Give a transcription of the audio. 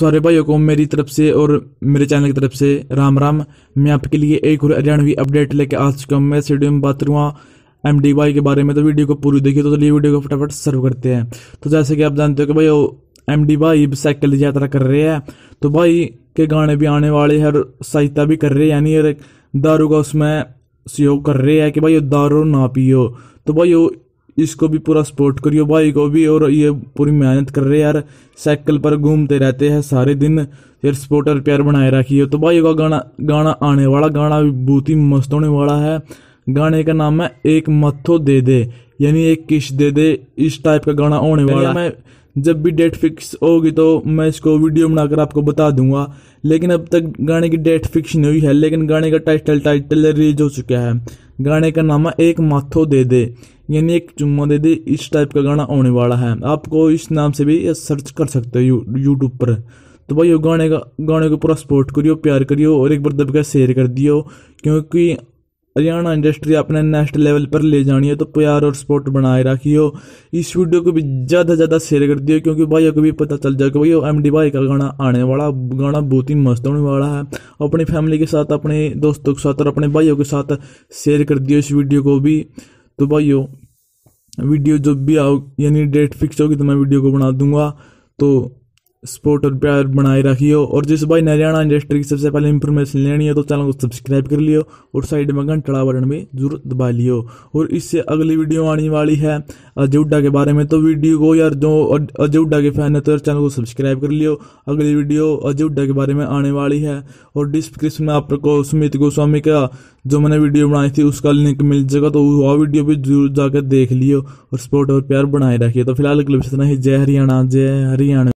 सारे भाइयों को मेरी तरफ से और मेरे चैनल की तरफ से राम राम। मैं आपके लिए एक और हरियाणवी अपडेट लेके आ चुका हूँ। मैं इस वीडियो में बात करूँगा MDY के बारे में, तो वीडियो को पूरी देखिए। तो चलिए वीडियो को फटाफट सर्व करते हैं। तो जैसे कि आप जानते हो कि भाई MDY साइकिल यात्रा कर रहे हैं, तो भाई के गाने भी आने वाले हैं और सहायता भी कर रहे हैं, यानी दारू का उसमें सहयोग कर रहे हैं कि भाई दारू ना पियो। तो भाई इसको भी पूरा सपोर्ट करियो भाई को भी, और ये पूरी मेहनत कर रहे हैं यार, साइकिल पर घूमते रहते हैं सारे दिन यार, सपोर्टर प्यार बनाए रखिए। तो भाई का गाना आने वाला, गाना भी बहुत ही मस्त होने वाला है। गाने का नाम है एक मत्थो दे दे, यानी एक किश दे दे, इस टाइप का गाना होने वाला है। मैं जब भी डेट फिक्स होगी तो मैं इसको वीडियो बनाकर आपको बता दूंगा, लेकिन अब तक गाने की डेट फिक्स नहीं हुई है। लेकिन गाने का टाइटल रिलीज हो चुका है। गाने का नाम है एक माथो दे दे, यानी एक चुम्मा दे दे, इस टाइप का गाना होने वाला है। आपको इस नाम से भी सर्च कर सकते हो यूट्यूब पर। तो भाई गाने को पूरा सपोर्ट करियो, प्यार करियो, और एक बार दबकर शेयर कर दियो, क्योंकि हरियाणा इंडस्ट्री अपने नेक्स्ट लेवल पर ले जानी है। तो प्यार और सपोर्ट बनाए रखियो। इस वीडियो को भी ज़्यादा से ज़्यादा शेयर कर दियो, क्योंकि भाइयों को भी पता चल जाए कि भाई MDY का गाना आने वाला, गाना बहुत ही मस्त होने वाला है। अपनी फैमिली के साथ, अपने दोस्तों के साथ और अपने भाइयों के साथ शेयर कर दियो इस वीडियो को भी। तो भाइयों वीडियो जब भी आओ, यानी डेट फिक्स होगी तो मैं वीडियो को बना दूंगा। तो सपोर्ट और प्यार बनाए रखियो। और जिस भाई हरियाणा इंडस्ट्री की सबसे पहले इंफॉर्मेशन लेनी है तो चैनल को सब्सक्राइब कर लियो, और साइड में घंटा बटन में जरूर दबा लियो। और इससे अगली वीडियो आने वाली है अजय हुड्डा के बारे में। तो वीडियो को यार, जो अजय हुड्डा के फैन है तो यार चैनल को सब्सक्राइब कर लियो। अगली वीडियो अजय हुड्डा के बारे में आने वाली है, और डिस्क्रिप्शन में आपको सुमित गोस्वामी का जो मैंने वीडियो बनाई थी उसका लिंक मिल जाएगा, तो वह वीडियो भी जरूर जाकर देख लियो और सपोर्ट और प्यार बनाए रखिए। तो फिलहाल इतना ही। जय हरियाणा, जय हरियाणा।